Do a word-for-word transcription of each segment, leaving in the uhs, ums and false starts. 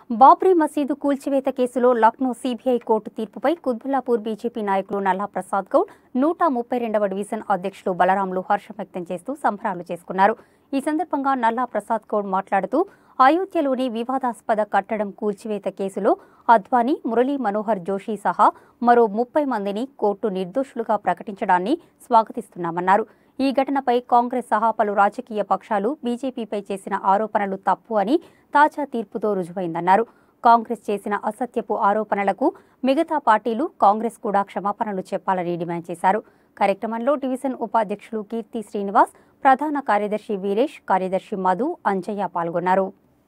BabriMasjid కూల్చివేత కేసులో Lucknow CBI court తీర్పుపై కుత్బుల్లాపూర్ బీజేపీ నాయకులు నల్లప్రసాద్ గౌడ్ నూట ముప్పై రెండవ డివిజన్ అధ్యక్షులు బలరాంలు హర్షం వ్యక్తం చేస్తూ సంబరాలు చేసుకున్నారు. ఈ సందర్భంగా నల్లప్రసాద్ గౌడ్ మాట్లాడుతూ అయోధ్యలోని వివాదాస్పద కట్టడం కూల్చివేత కేసులో అద్వానీ, మురళీ మనోహర్ జోషి సహా మరో ముప్పై మందిని కోర్టు నిర్దోషులుగా ప్రకటించడాన్ని స్వాగతిస్తున్నామన్నారు. ఈ ఘటనపై కాంగ్రెస్ సహా పలు రాజకీయ పక్షాలు బీజేపీపై చేసిన ఆరోపణలు తప్పు అని తాజా తీర్పుతో రుజువైందన్నారు. కాంగ్రెస్ చేసిన అసత్యపు ఆరోపణలకు మిగతా పార్టీలు కాంగ్రెస్ కూడా క్షమాపణలు చెప్పాలని డిమాండ్ చేశారు. కార్యక్రమంలో డివిజన్ ఉపాధ్యక్షులు కీర్తి శ్రీనివాస్, ప్రధాన కార్యదర్శి వీరేష్, కార్యదర్శి మధు, అంజయ్య పాల్గొన్నారు.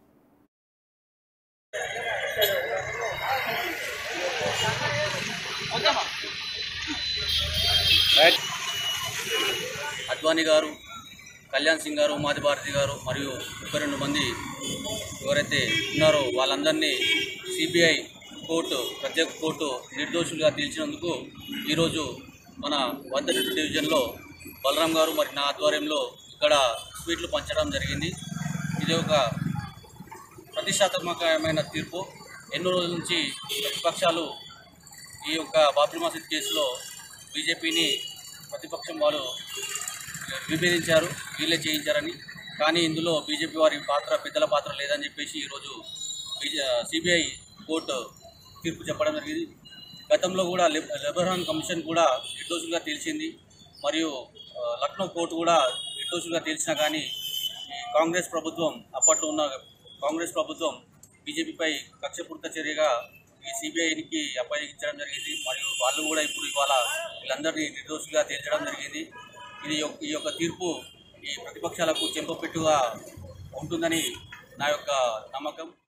అద్వానీ గారు, కళ్యాణ్ సింగ్ గారు, మాది భారతి గారు మరియు ముప్పై రెండు మంది ఎవరైతే ఉన్నారో వాళ్ళందరినీ సిబిఐ కోర్టు ప్రత్యేక కోర్టు నిర్దోషులుగా తీర్చినందుకు ఈరోజు మన వన్ థర్టీ టూ డివిజన్లో బలరాం గారు మరి నా ఆధ్వర్యంలో ఇక్కడ స్వీట్లు పంచడం జరిగింది. ఇది ఒక ప్రతిష్టాత్మకమైన తీర్పు. ఎన్నో రోజుల నుంచి ప్రతిపక్షాలు ఈ యొక్క బాబ్రీ కేసులో బీజేపీని ప్రతిపక్షం వాళ్ళు విభేదించారు, వీళ్ళే చేయించారని. కానీ ఇందులో బీజేపీ వారి పాత్ర పెద్దల పాత్ర లేదని చెప్పేసి ఈరోజు సిబిఐ కోర్టు తీర్పు చెప్పడం జరిగింది. గతంలో కూడా లెబనాన్ కమిషన్ కూడా నిర్దోషులుగా తేల్చింది, మరియు లక్నో కోర్టు కూడా నిర్దోషులుగా తేల్చినా కానీ ఈ కాంగ్రెస్ ప్రభుత్వం అప్పట్లో ఉన్న కాంగ్రెస్ ప్రభుత్వం బీజేపీపై కక్షపూరిత చర్యగా ఈ సిబిఐకి అప్పగించడం జరిగింది. మరియు వాళ్ళు కూడా ఇప్పుడు ఇవాళ వీళ్ళందరినీ నిర్దోషులుగా తేల్చడం జరిగింది. ఇది ఈ యొక్క తీర్పు ఈ ప్రతిపక్షాలకు చెంపపెట్టుగా ఉంటుందని నా యొక్క నమ్మకం.